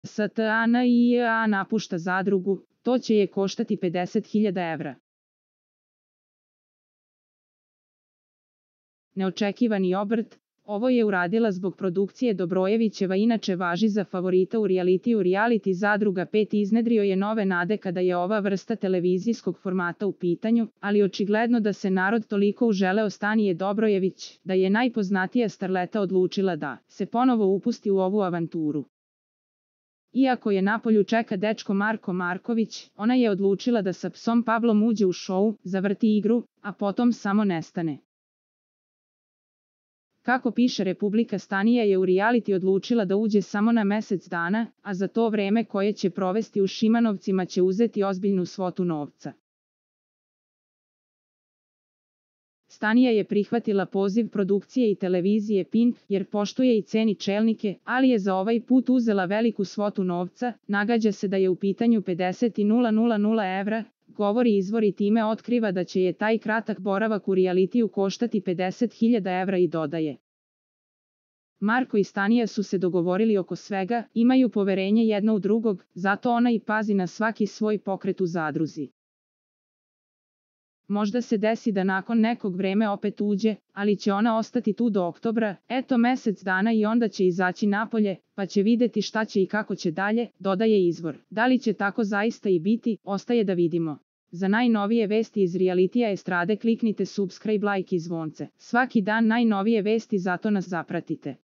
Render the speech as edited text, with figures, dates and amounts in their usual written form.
STANIA napušta zadrugu, to će je koštati 50.000 evra. Neočekivani obrt. Ovo je uradila zbog produkcije Dobrojevićeva, inače važi za favorita u realitiju. Reality Zadruga 5 iznedrio je nove nade kada je ova vrsta televizijskog formata u pitanju, ali očigledno da se narod toliko uželeo Stanije Dobrojević, da je najpoznatija starleta odlučila da se ponovo upusti u ovu avanturu. Iako je napolju čeka dečko Marko Marković, ona je odlučila da sa psom Pavlom uđe u šou, zavrti igru, a potom samo nestane. Kako piše Republika, Stanija je u reality odlučila da uđe samo na mesec dana, a za to vreme koje će provesti u Šimanovcima će uzeti ozbiljnu svotu novca. Stanija je prihvatila poziv produkcije i televizije Pink, jer poštuje i ceni čelnike, ali je za ovaj put uzela veliku svotu novca, nagađa se da je u pitanju 50.000 evra, govori izvor i time otkriva da će je taj kratak boravak u realitiju koštati 50.000 evra i dodaje. Marko i Stanija su se dogovorili oko svega, imaju poverenje jedno u drugog, zato ona i pazi na svaki svoj pokret u zadruzi. Možda se desi da nakon nekog vreme opet uđe, ali će ona ostati tu do oktobra, eto mesec dana i onda će izaći napolje, pa će videti šta će i kako će dalje, dodaje izvor. Da li će tako zaista i biti, ostaje da vidimo. Za najnovije vesti iz realitija estrade kliknite subscribe, like i zvonce. Svaki dan najnovije vesti, zato nas zapratite.